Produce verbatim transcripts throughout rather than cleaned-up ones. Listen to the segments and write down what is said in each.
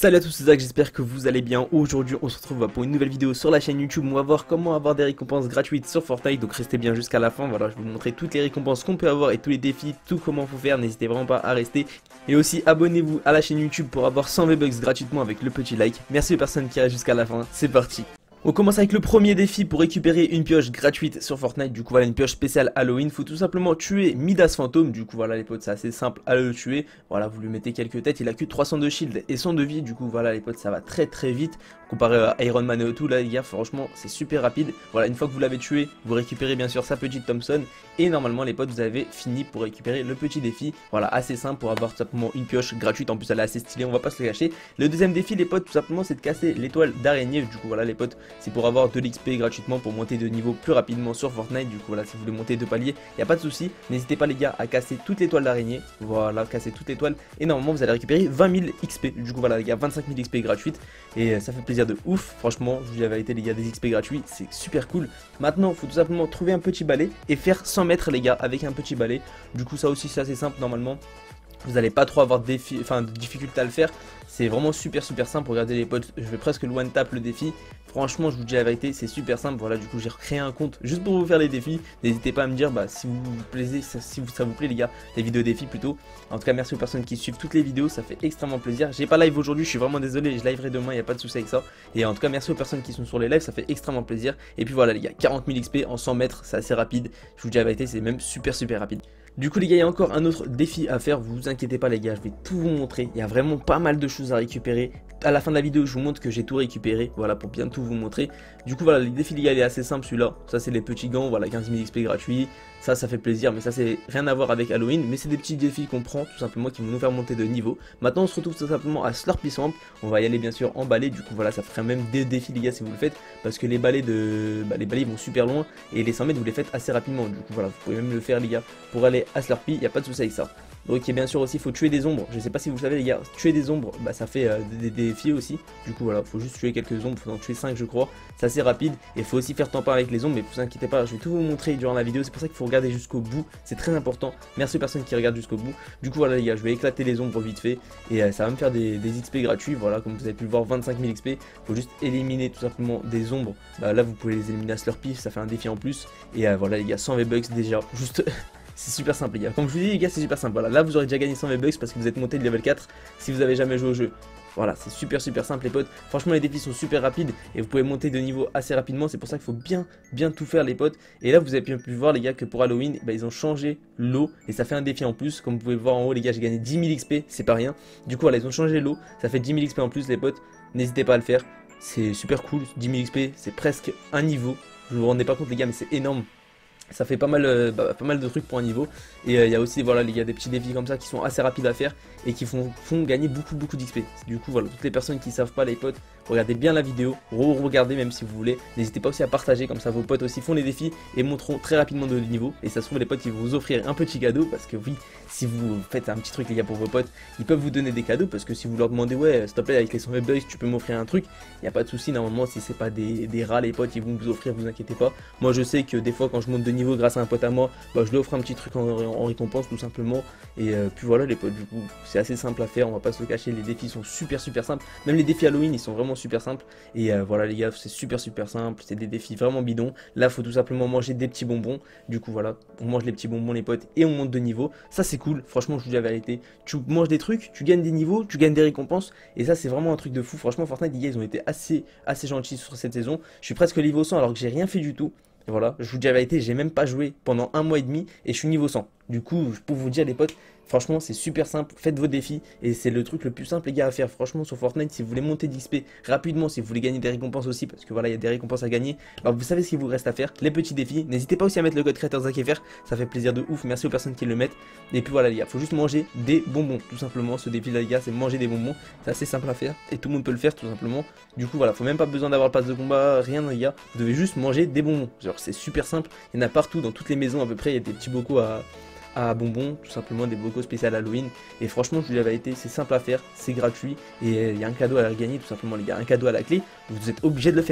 Salut à tous, c'est Zach, j'espère que vous allez bien. Aujourd'hui on se retrouve pour une nouvelle vidéo sur la chaîne YouTube. On va voir comment avoir des récompenses gratuites sur Fortnite, donc restez bien jusqu'à la fin. Voilà, je vais vous montrer toutes les récompenses qu'on peut avoir et tous les défis, tout comment faut faire. N'hésitez vraiment pas à rester. Et aussi abonnez-vous à la chaîne YouTube pour avoir cent V-Bucks gratuitement avec le petit like. Merci aux personnes qui restent jusqu'à la fin, c'est parti. On commence avec le premier défi pour récupérer une pioche gratuite sur Fortnite. Du coup voilà, une pioche spéciale Halloween. Faut tout simplement tuer Midas Fantôme. Du coup voilà les potes, c'est assez simple à le tuer. Voilà, vous lui mettez quelques têtes, il a que trois cents de shield et cent de vie. Du coup voilà les potes, ça va très très vite comparé à Iron Man et tout là les gars. Franchement c'est super rapide. Voilà, une fois que vous l'avez tué, vous récupérez bien sûr sa petite Thompson. Et normalement les potes, vous avez fini pour récupérer le petit défi. Voilà, assez simple pour avoir tout simplement une pioche gratuite. En plus elle est assez stylée, on va pas se le cacher. Le deuxième défi les potes, tout simplement c'est de casser l'étoile d'araignée. Du coup voilà les potes, c'est pour avoir de l'X P gratuitement pour monter de niveau plus rapidement sur Fortnite. Du coup voilà, si vous voulez monter de palier, il n'y a pas de souci. N'hésitez pas les gars à casser toute l'étoile d'araignée. Voilà, casser toute l'étoile. Et normalement vous allez récupérer vingt mille X P. Du coup voilà les gars, vingt-cinq mille X P gratuites. Et ça fait plaisir de ouf. Franchement, je vous dis la vérité les gars, des X P gratuits, c'est super cool. Maintenant, il faut tout simplement trouver un petit balai et faire cent mètres les gars avec un petit balai. Du coup ça aussi c'est assez simple normalement. Vous n'allez pas trop avoir de, défi, enfin, de difficulté à le faire. C'est vraiment super super simple. Regardez les potes, je vais presque le one tap le défi. Franchement je vous dis la vérité, c'est super simple. Voilà, du coup j'ai recréé un compte juste pour vous faire les défis. N'hésitez pas à me dire bah, si vous vous plaisez, si vous, ça vous plaît les gars, les vidéos défis plutôt. En tout cas merci aux personnes qui suivent toutes les vidéos, ça fait extrêmement plaisir. J'ai pas live aujourd'hui, je suis vraiment désolé, je liverai demain, il n'y a pas de souci avec ça. Et en tout cas merci aux personnes qui sont sur les lives, ça fait extrêmement plaisir. Et puis voilà les gars, quarante mille X P en cent mètres, c'est assez rapide. Je vous dis la vérité, c'est même super super rapide. Du coup les gars, il y a encore un autre défi à faire, vous inquiétez pas les gars, je vais tout vous montrer. Il y a vraiment pas mal de choses à récupérer. À la fin de la vidéo je vous montre que j'ai tout récupéré, voilà, pour bien tout vous montrer. Du coup voilà, le défi les gars il est assez simple celui-là. Ça c'est les petits gants, voilà, quinze mille X P gratuits. Ça ça fait plaisir, mais ça c'est rien à voir avec Halloween. Mais c'est des petits défis qu'on prend tout simplement qui vont nous faire monter de niveau. Maintenant on se retrouve tout simplement à Slurpy Swamp. On va y aller bien sûr en balai, du coup voilà, ça ferait même des défis les gars si vous le faites. Parce que les balais de bah, les balais vont super loin et les cent mètres vous les faites assez rapidement. Du coup voilà, vous pouvez même le faire les gars pour aller à Slurpy, il n'y a pas de souci avec ça. Donc et bien sûr aussi il faut tuer des ombres, je sais pas si vous le savez les gars, tuer des ombres bah ça fait euh, des, des défis aussi. Du coup voilà, faut juste tuer quelques ombres, faut en tuer cinq je crois, c'est assez rapide. Et il faut aussi faire tampon avec les ombres, mais vous inquiétez pas, je vais tout vous montrer durant la vidéo, c'est pour ça qu'il faut regarder jusqu'au bout, c'est très important. Merci aux personnes qui regardent jusqu'au bout. Du coup voilà les gars, je vais éclater les ombres vite fait et euh, ça va me faire des, des X P gratuits. Voilà, comme vous avez pu le voir, vingt-cinq mille X P, faut juste éliminer tout simplement des ombres. Bah là vous pouvez les éliminer à Slurpy, ça fait un défi en plus. Et euh, voilà les gars, cent V-Bucks déjà, juste... C'est super simple les gars, comme je vous dis les gars c'est super simple. Voilà, là vous aurez déjà gagné cent V-Bucks parce que vous êtes monté de level quatre si vous avez jamais joué au jeu. Voilà, c'est super super simple les potes. Franchement les défis sont super rapides et vous pouvez monter de niveau assez rapidement. C'est pour ça qu'il faut bien bien tout faire les potes. Et là vous avez pu voir les gars que pour Halloween bah, ils ont changé l'eau et ça fait un défi en plus. Comme vous pouvez voir en haut les gars, j'ai gagné dix mille X P, c'est pas rien. Du coup voilà, ils ont changé l'eau, ça fait dix mille X P en plus les potes. N'hésitez pas à le faire, c'est super cool. Dix mille X P c'est presque un niveau. Je vous rendez pas compte les gars mais c'est énorme. Ça fait pas mal, euh, bah, pas mal de trucs pour un niveau. Et il euh, y a aussi voilà, il y a des petits défis comme ça qui sont assez rapides à faire et qui font, font gagner beaucoup beaucoup d'X P. Du coup voilà, toutes les personnes qui savent pas les potes, regardez bien la vidéo, re-regardez même si vous voulez. N'hésitez pas aussi à partager, comme ça vos potes aussi font les défis et montreront très rapidement de niveau. Et ça se trouve les potes ils vont vous offrir un petit cadeau parce que oui, si vous faites un petit truc les gars pour vos potes, ils peuvent vous donner des cadeaux parce que si vous leur demandez ouais s'il te plaît avec les cent V-Bucks tu peux m'offrir un truc, il n'y a pas de souci normalement. Si c'est pas des, des rats les potes ils vont vous offrir, vous inquiétez pas. Moi je sais que des fois quand je monte de niveau grâce à un pote à moi, bah, je lui offre un petit truc en, en récompense tout simplement. Et euh, puis voilà les potes, du coup c'est assez simple à faire, on va pas se le cacher, les défis sont super super simples. Même les défis Halloween ils sont vraiment super simples. Et euh, voilà les gars, c'est super super simple, c'est des défis vraiment bidons. Là faut tout simplement manger des petits bonbons. Du coup voilà, on mange les petits bonbons les potes et on monte de niveau. Ça c'est cool, franchement je vous dis la vérité. Tu manges des trucs, tu gagnes des niveaux, tu gagnes des récompenses. Et ça c'est vraiment un truc de fou. Franchement Fortnite les gars ils ont été assez assez gentils sur cette saison. Je suis presque niveau cent alors que j'ai rien fait du tout. Et voilà, je vous dis la vérité, j'ai même pas joué pendant un mois et demi et je suis niveau cent. Du coup, je peux vous dire les potes, franchement c'est super simple, faites vos défis et c'est le truc le plus simple les gars à faire. Franchement sur Fortnite, si vous voulez monter d'X P rapidement, si vous voulez gagner des récompenses aussi, parce que voilà il y a des récompenses à gagner, alors vous savez ce qu'il vous reste à faire, les petits défis. N'hésitez pas aussi à mettre le code créateur ZachFR, ça fait plaisir de ouf, merci aux personnes qui le mettent. Et puis voilà les gars, faut juste manger des bonbons, tout simplement. Ce défi là les gars c'est manger des bonbons, c'est assez simple à faire et tout le monde peut le faire tout simplement. Du coup voilà, faut même pas besoin d'avoir le pass de combat, rien les gars, vous devez juste manger des bonbons. Genre c'est super simple, il y en a partout dans toutes les maisons à peu près, il y a des petits bocaux à... à bonbons, tout simplement des bocaux spéciaux Halloween. Et franchement je vous dis la vérité, c'est simple à faire, c'est gratuit et il y a un cadeau à gagner tout simplement les gars, un cadeau à la clé, vous êtes obligé de le faire.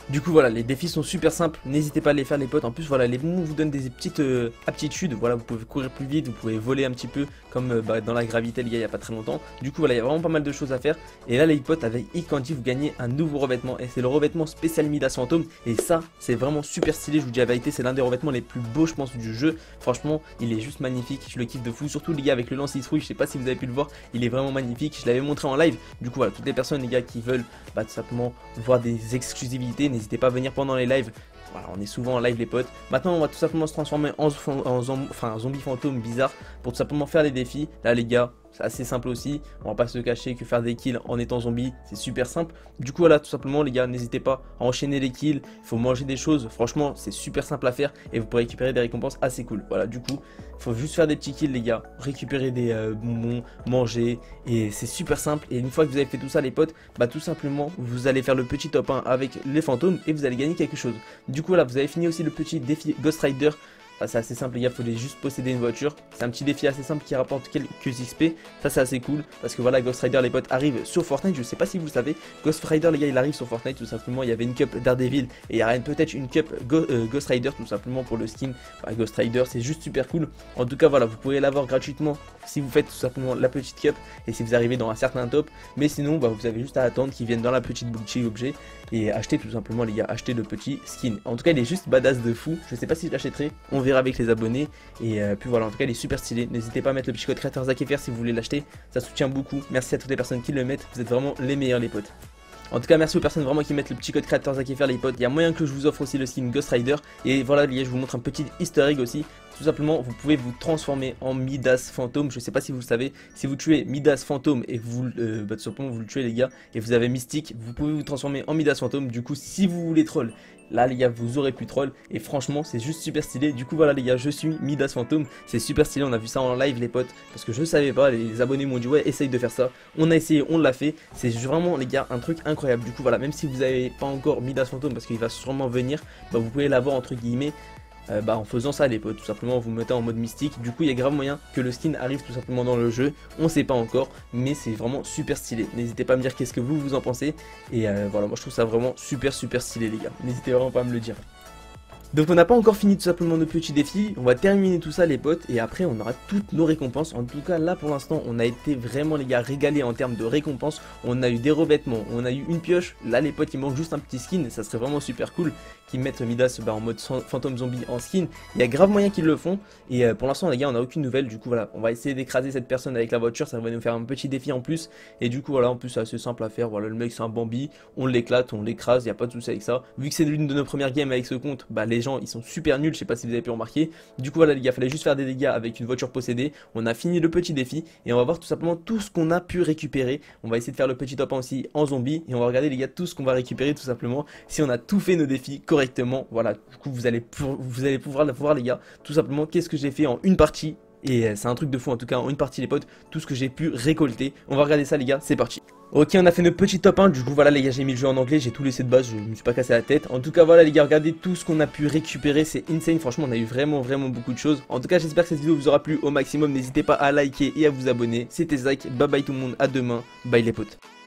Du coup voilà, les défis sont super simples, n'hésitez pas à les faire les potes. En plus voilà, les bons vous donnent des petites euh, aptitudes. Voilà, vous pouvez courir plus vite, vous pouvez voler un petit peu comme euh, bah, dans la gravité les gars il y a pas très longtemps. Du coup voilà, il y a vraiment pas mal de choses à faire. Et là les potes, avec Icandy vous gagnez un nouveau revêtement et c'est le revêtement spécial Midas Fantôme. Et ça c'est vraiment super stylé, je vous dis la vérité, c'est l'un des revêtements les plus beaux je pense du jeu. Franchement il est juste magnifique, je le kiffe de fou. Surtout les gars avec le lance-citrouille, je sais pas si vous avez pu le voir, il est vraiment magnifique. Je l'avais montré en live. Du coup voilà, toutes les personnes les gars qui veulent bah, tout simplement voir des exclusivités, n'hésitez pas à venir pendant les lives. Voilà, on est souvent en live les potes. Maintenant on va tout simplement se transformer en, en, en, enfin, zombie fantôme bizarre pour tout simplement faire les défis. Là les gars, c'est assez simple aussi, on va pas se cacher que faire des kills en étant zombie c'est super simple. Du coup voilà, tout simplement les gars, n'hésitez pas à enchaîner les kills, il faut manger des choses, franchement c'est super simple à faire et vous pourrez récupérer des récompenses assez cool. Voilà, du coup il faut juste faire des petits kills les gars, récupérer des euh, bonbons, manger, et c'est super simple. Et une fois que vous avez fait tout ça les potes, bah tout simplement vous allez faire le petit top un avec les fantômes et vous allez gagner quelque chose. Du coup là vous avez fini aussi le petit défi Ghost Rider. Ah, c'est assez simple les gars, il faut juste posséder une voiture. C'est un petit défi assez simple qui rapporte quelques X P. Ça c'est assez cool parce que voilà, Ghost Rider les potes arrive sur Fortnite. Je sais pas si vous le savez, Ghost Rider les gars il arrive sur Fortnite tout simplement. Il y avait une cup Daredevil et il y aura peut-être une cup Go euh, Ghost Rider tout simplement pour le skin bah, Ghost Rider. C'est juste super cool. En tout cas voilà, vous pouvez l'avoir gratuitement si vous faites tout simplement la petite cup et si vous arrivez dans un certain top. Mais sinon bah, vous avez juste à attendre qu'ils viennent dans la petite boutique objet et acheter tout simplement les gars, acheter le petit skin. En tout cas il est juste badass de fou. Je sais pas si je l'achèterai, on verra avec les abonnés. Et euh, puis voilà, en tout cas il est super stylé. N'hésitez pas à mettre le petit code créateur Zakefer si vous voulez l'acheter, ça soutient beaucoup. Merci à toutes les personnes qui le mettent, vous êtes vraiment les meilleurs les potes. En tout cas merci aux personnes vraiment qui mettent le petit code créateur Zakefer les potes. Il y a moyen que je vous offre aussi le skin Ghost Rider. Et voilà les gars, je vous montre un petit easter egg aussi. Tout simplement vous pouvez vous transformer en Midas Fantôme. Je sais pas si vous le savez, si vous tuez Midas Fantôme et vous, euh, bah, tout simplement vous le tuez les gars, et vous avez Mystique, vous pouvez vous transformer en Midas Fantôme. Du coup si vous voulez troll, là les gars vous aurez pu troll et franchement c'est juste super stylé. Du coup voilà les gars, je suis Midas Fantôme, c'est super stylé, on a vu ça en live les potes parce que je savais pas, les abonnés m'ont dit ouais essaye de faire ça, on a essayé, on l'a fait, c'est vraiment les gars un truc incroyable. Du coup voilà, même si vous avez pas encore Midas Fantôme parce qu'il va sûrement venir, bah vous pouvez l'avoir entre guillemets Euh, bah, en faisant ça les potes, tout simplement vous mettez en mode mystique. Du coup il y a grave moyen que le skin arrive tout simplement dans le jeu, on sait pas encore mais c'est vraiment super stylé. N'hésitez pas à me dire qu'est-ce que vous vous en pensez et euh, voilà, moi je trouve ça vraiment super super stylé les gars, n'hésitez vraiment pas à me le dire. Donc on n'a pas encore fini tout simplement nos petits défis, on va terminer tout ça les potes et après on aura toutes nos récompenses. En tout cas là pour l'instant on a été vraiment les gars régalés en termes de récompenses. On a eu des revêtements, on a eu une pioche, là les potes il manque juste un petit skin et ça serait vraiment super cool qu'ils mettent Midas bah, en mode fantôme zombie en skin. Il y a grave moyen qu'ils le font et euh, pour l'instant les gars on n'a aucune nouvelle. Du coup voilà, on va essayer d'écraser cette personne avec la voiture, ça va nous faire un petit défi en plus. Et du coup voilà, en plus c'est assez simple à faire, voilà le mec c'est un Bambi, on l'éclate, on l'écrase, il n'y a pas de souci avec ça. Vu que c'est l'une de nos premières games avec ce compte, bah les gens ils sont super nuls, je sais pas si vous avez pu remarquer. Du coup voilà les gars, fallait juste faire des dégâts avec une voiture possédée. On a fini le petit défi et on va voir tout simplement tout ce qu'on a pu récupérer. On va essayer de faire le petit top un aussi en zombie et on va regarder les gars tout ce qu'on va récupérer tout simplement si on a tout fait nos défis correctement. Voilà, du coup vous allez, pour, vous allez pouvoir le voir les gars, tout simplement qu'est-ce que j'ai fait en une partie. Et c'est un truc de fou en tout cas, en une partie les potes, tout ce que j'ai pu récolter. On va regarder ça les gars, c'est parti. Ok, on a fait notre petit top un, du coup voilà les gars, j'ai mis le jeu en anglais, j'ai tout laissé de base, je me suis pas cassé la tête. En tout cas voilà les gars, regardez tout ce qu'on a pu récupérer, c'est insane, franchement on a eu vraiment vraiment beaucoup de choses. En tout cas j'espère que cette vidéo vous aura plu au maximum, n'hésitez pas à liker et à vous abonner. C'était Zach, bye bye tout le monde, à demain, bye les potes.